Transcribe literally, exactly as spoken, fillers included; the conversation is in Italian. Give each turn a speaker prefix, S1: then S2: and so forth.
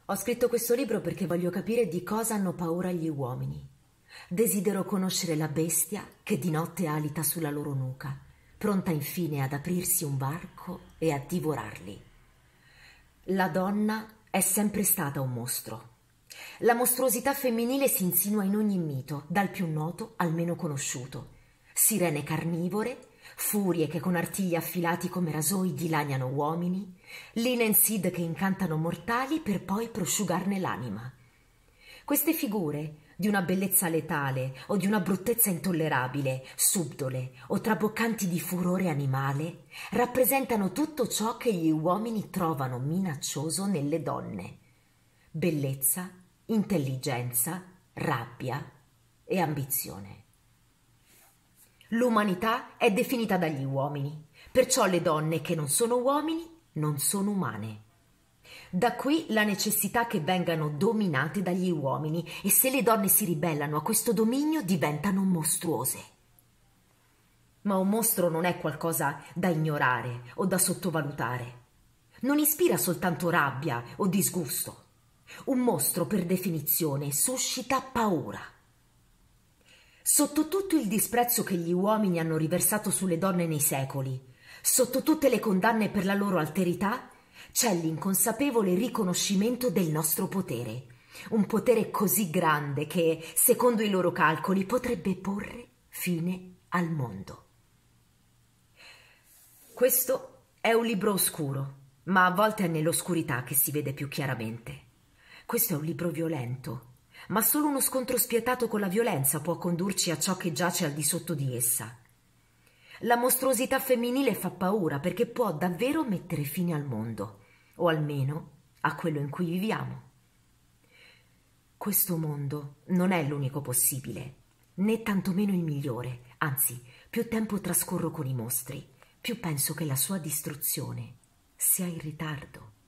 S1: Ho scritto questo libro perché voglio capire di cosa hanno paura gli uomini. Desidero conoscere la bestia che di notte alita sulla loro nuca, pronta infine ad aprirsi un varco e a divorarli. La donna è sempre stata un mostro. La mostruosità femminile si insinua in ogni mito, dal più noto al meno conosciuto. Sirene carnivore, furie che con artigli affilati come rasoi dilaniano uomini, Linensid che incantano mortali per poi prosciugarne l'anima. Queste figure, di una bellezza letale o di una bruttezza intollerabile, subdole o traboccanti di furore animale, rappresentano tutto ciò che gli uomini trovano minaccioso nelle donne. Bellezza, intelligenza, rabbia e ambizione. L'umanità è definita dagli uomini, perciò le donne che non sono uomini non sono umane. Da qui la necessità che vengano dominate dagli uomini e se le donne si ribellano a questo dominio diventano mostruose. Ma un mostro non è qualcosa da ignorare o da sottovalutare. Non ispira soltanto rabbia o disgusto. Un mostro per definizione suscita paura. Sotto tutto il disprezzo che gli uomini hanno riversato sulle donne nei secoli, sotto tutte le condanne per la loro alterità, c'è l'inconsapevole riconoscimento del nostro potere, un potere così grande che, secondo i loro calcoli, potrebbe porre fine al mondo. Questo è un libro oscuro, ma a volte è nell'oscurità che si vede più chiaramente. Questo è un libro violento, ma solo uno scontro spietato con la violenza può condurci a ciò che giace al di sotto di essa. La mostruosità femminile fa paura perché può davvero mettere fine al mondo, o almeno a quello in cui viviamo. Questo mondo non è l'unico possibile, né tantomeno il migliore, anzi, più tempo trascorro con i mostri, più penso che la sua distruzione sia in ritardo.